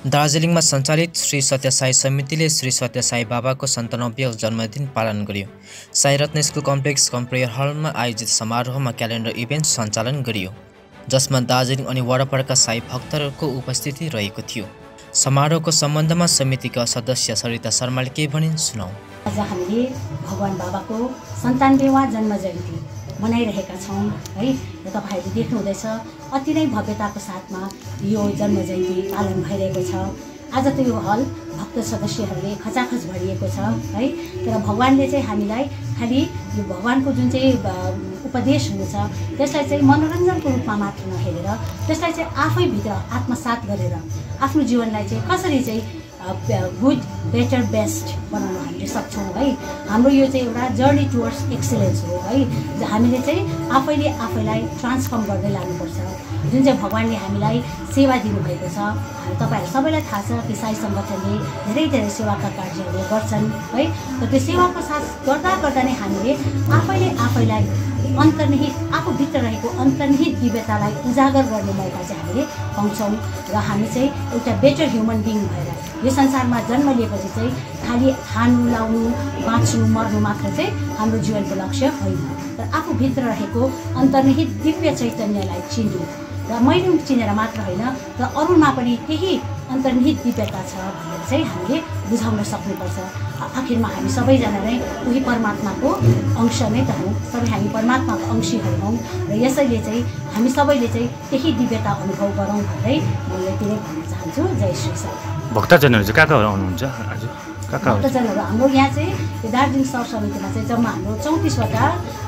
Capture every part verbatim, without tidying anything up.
दार्जिलिङमा सञ्चालित श्री सत्य साई समितिले श्री सत्य साई बाबाको सन्तानब्बे जन्मदिन पालन गर्यो। साई रत्न स्कुल कम्प्लेक्स कम्प्रेयर हलमा आयोजित समारोहमा क्यालेन्डर इभेन्ट सञ्चालन गरियो, जसमा दार्जिलिङ अनि वरपरका साई भक्तहरूको उपस्थिति रहेको थियो। समारोहको सम्बन्धमा समितिका सदस्य सरिता शर्माले के भनिन् सुनौ। आज हामीले भगवान बाबाको सन्तानब्बेवाँ जन्म जयन्ती मनाइरहेका छौँ है। र तपाईहरुले देख्नु हुँदैछ अति नै भव्यताको साथमा यो जन्म जयन्ती पालन भइरहेको छ। आज त यो हल भक्त सदस्यहरूले खचाखच भरिएको छ है। तर भगवानले चाहिँ हामीलाई खालि यो भगवानको जुन चाहिँ उपदेश हुन्छ त्यसलाई चाहिँ मनोरञ्जनको रूपमा मात्र नहेरेर त्यसलाई चाहिँ आफै भित्र आत्मसात गरेर आफ्नो जीवनलाई चाहिँ कसरी चाहिँ गुड बेटर बेस्ट बनाउन हामीले सक्छौँ है। हाम्रो यो चाहिँ एउटा जर्नी टुवर्ड्स एक्सिलेन्स हो है। हामीले चाहिँ आफैले आफैलाई ट्रान्सफर्म गर्दै लानुपर्छ। जुन चाहिँ भगवानले हामीलाई सेवा दिनुभएको छ, तपाईहरु सबैलाई थाहा छ कि साई सङ्गठनले धेरै धेरै सेवाका कार्यहरू गर्छन् है। र त्यो सेवाको साथ गर्दा गर्दा नै हामीले आफैले आफैलाई अन्तर्निहित आफूभित्र रहेको अन्तर्निहित दिव्यतालाई उजागर गर्ने मौका चाहिँ हामीले पाउँछौँ। र हामी चाहिँ एउटा बेटर ह्युमन बिङ भएर यो संसारमा जन्म लिएपछि चाहिँ खालि खानु लाउनु बाँच्नु मर्नु मात्र चाहिँ हाम्रो जीवनको लक्ष्य होइन, तर आफूभित्र रहेको अन्तर्निहित दिव्य चैतन्यलाई चिन्नु र मैले चिनेर मात्र होइन तर अरूमा पनि केही अन्तर्निहित दिव्यता छ भनेर चाहिँ हामीले बुझाउन सक्नुपर्छ। आखिरमा हामी सबैजना नै उही परमात्माको अंश नै त हौँ, सबै हामी परमात्माको अंशीहरू हौँ। र यसैले चाहिँ हामी सबैले चाहिँ त्यही दिव्यता अनुभव गरौँ भन्दै म यति नै भन्न चाहन्छु। जय श्री साई। भक्तजनहरू चाहिँ कहाँ कहाँ आउनुहुन्छ आज? भक्तजनहरू हाम्रो यहाँ चाहिँ यो दार्जिलिङ सहर समितिमा चाहिँ जम्मा हाम्रो चौतिसवटा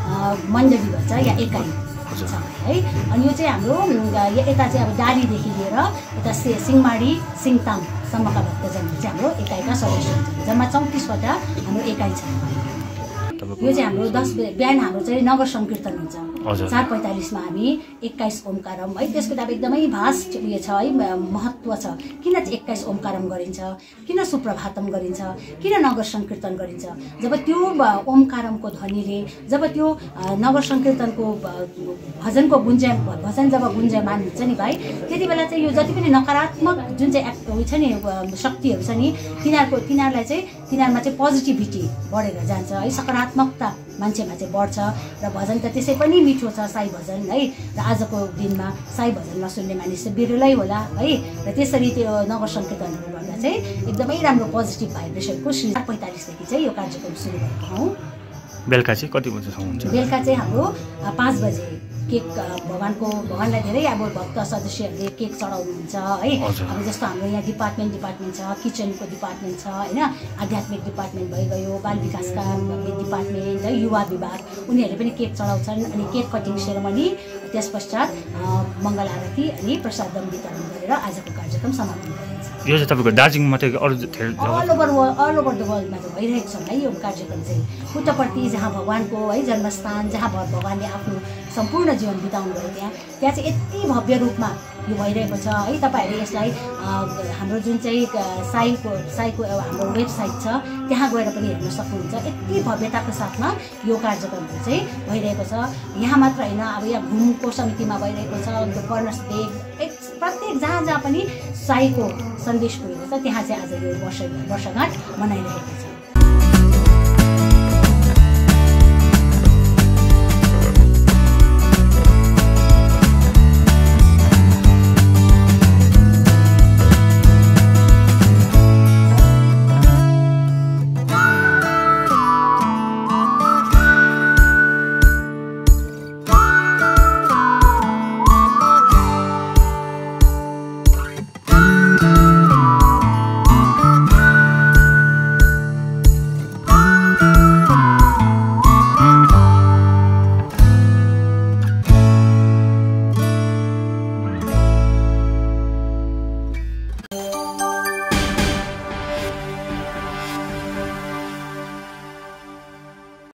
मण्डली भन्छ या एकाइ छ है। अनि यो चाहिँ हाम्रो यता चाहिँ अब डालीदेखि लिएर यता सिंहमारी सिङतामसम्मका भक्तजनहरू चाहिँ हाम्रो एकाइका सदस्य हुन्छन्। जम्मा चौतिसवटा हाम्रो एकाइ छ। यो चाहिँ हाम्रो दस बिहान हाम्रो चाहिँ नगर सङ्कीर्तन हुन्छ चार पैँतालिसमा हामी एक्काइस ओमकारम है। त्यसको त अब एकदमै भास्ट उयो छ है, महत्त्व छ। किन चाहिँ एक्काइस ओमकारम गरिन्छ, किन सुप्रभातम गरिन्छ, किन नगर सङ्कीर्तन गरिन्छ? जब त्यो ओमकारमको ध्वनिले जब त्यो नगर सङ्कीर्तनको भजनको गुन्जय भजन जब गुन्जयमान हुन्छ नि भाइ, त्यति बेला चाहिँ यो जति पनि नकारात्मक जुन चाहिँ एक्ट उयो छ नि शक्तिहरू छ नि तिनीहरूको तिनीहरूलाई चाहिँ तिनीहरूमा चाहिँ पोजिटिभिटी बढेर जान्छ है, सकारात्मकता मान्छेमा चाहिँ बढ्छ। र भजन त त्यसै पनि मिठो छ साई भजन है। र आजको दिनमा साई भजन नसुन्ने मानिस चाहिँ बिरलै होला है। र त्यसरी त्यो नगर सङ्कीर्तनहरू गर्दा चाहिँ एकदमै राम्रो पोजिटिभ भाइब्रेसनको श्री पैँतालिसदेखि चाहिँ यो कार्यक्रम सुरु गरेको हौँ। बेलुका चाहिँ कति बजीसम्म हुन्छ? बेलुका चाहिँ हाम्रो पाँच बजे केक भगवानको भगवानलाई धेरै अब भक्त सदस्यहरूले केक चढाउनुहुन्छ है। अब जस्तो हाम्रो यहाँ डिपार्टमेन्ट डिपार्टमेन्ट छ, किचनको डिपार्टमेन्ट छ होइन, आध्यात्मिक डिपार्टमेन्ट भइगयो, बाल विकासका डिपार्टमेन्ट है, युवा विभाग उनीहरूले पनि केक चढाउँछन्। अनि केक कटिङ सेरेमनी त्यस पश्चात मङ्गल आरती अनि प्रसादम वितरण गरेर आजको कार्यक्रम समापन गरिन्छ। यो चाहिँ तपाईँको दार्जिलिङ मात्रै अरू all over all over the वर्ल्डमा चाहिँ भइरहेको छ है यो कार्यक्रम चाहिँ। पुट्टपर्ती जहाँ भगवानको है जन्मस्थान, जहाँ भगवानले आफ्नो सम्पूर्ण जीवन बिताउनु भयो त्यहाँ त्यहाँ चाहिँ यति भव्य रूपमा यो भइरहेको छ है। तपाईँहरूले यसलाई हाम्रो जुन चाहिँ साईको साईको हाम्रो वेबसाइट छ त्यहाँ गएर पनि हेर्न सक्नुहुन्छ। यति भव्यताको साथमा यो कार्यक्रमहरू चाहिँ भइरहेको छ। यहाँ मात्र होइन, अब यहाँ घुमको समितिमा भइरहेको छ, कर्णसदेव एक प्रत्येक जहाँ जहाँ पनि साईको सन्देश पुगेको छ त्यहाँ चाहिँ आज यो वर्ष वर्षगाँठ मनाइरहेको छ।